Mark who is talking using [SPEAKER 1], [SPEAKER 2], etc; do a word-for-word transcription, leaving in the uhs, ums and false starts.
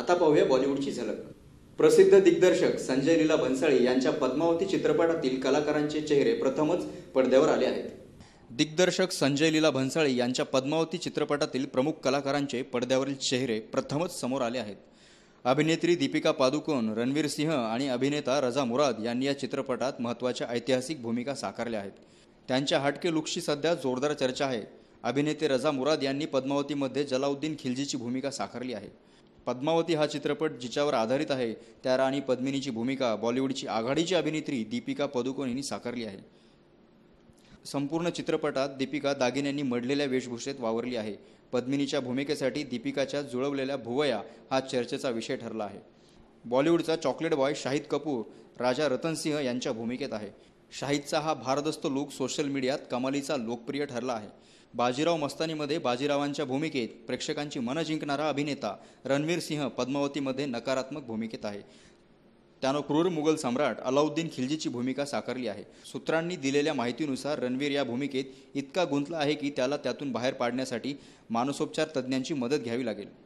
[SPEAKER 1] आता पाहूया बॉलिवूडची झलक। प्रसिद्ध दिग्दर्शक संजय लीला भन्साळी यांच्या पद्मावती चित्रपटातील कलाकारांचे चेहरे प्रथमच पडद्यावर आले आहेत। दिग्दर्शक संजय लीला भन्साळी यांच्या पद्मावती चित्रपटातील प्रमुख कलाकारांचे पडद्यावरील चेहरे प्रथमच समोर आले आहेत। अभिनेत्री दीपिका पादुकोण, रणवीर सिंह आणि अभिनेता रजा मुराद यांनी या चित्रपटात महत्त्वाच्या ऐतिहासिक भूमिका साकारल्या आहेत। त्यांच्या हटके लुक्सची सध्या जोरदार चर्चा आहे। अभिनेते रजा मुराद यांनी पद्मावतीमध्ये जलाउद्दीन खिल्जीची भूमिका साकारली आहे। पद्मावती हा चित्रपट जिच्यावर आधारित आहे त्या राणी पद्मिनीची भूमिका बॉलिवूडची आघाडीची अभिनेत्री दीपिका पादुकोण यांनी साकारली आहे। संपूर्ण चित्रपटात दीपिका दागिन्यांनी मढलेल्या वेशभूषेत वावरली आहे। पद्मिनीच्या भूमिकेसाठी दीपिकाच्या जुळवलेल्या भुवया हा चर्चेचा विषय ठरला आहे। बॉलिवूडचा चॉकलेट बॉय शाहिद कपूर राजा रतन सिंह यांच्या भूमिकेत आहे। शाहिदचा हा भारदस्त लूक सोशल मीडियात कमालीचा लोकप्रिय ठरला आहे। बाजीराव मस्तानीमध्ये बाजीरावांच्या भूमिकेत प्रेक्षकांची मनं जिंकणारा अभिनेता रणवीर सिंह पद्मावतीमध्ये नकारात्मक भूमिकेत आहे। त्यानं क्रूर मुघल सम्राट अलाउद्दीन खिल्जीची भूमिका साकारली आहे। सूत्रांनी दिलेल्या माहितीनुसार रणवीर या भूमिकेत इतका गुंतला आहे की त्याला त्यातून बाहेर पाडण्यासाठी मानसोपचार तज्ञांची मदत घ्यावी लागेल।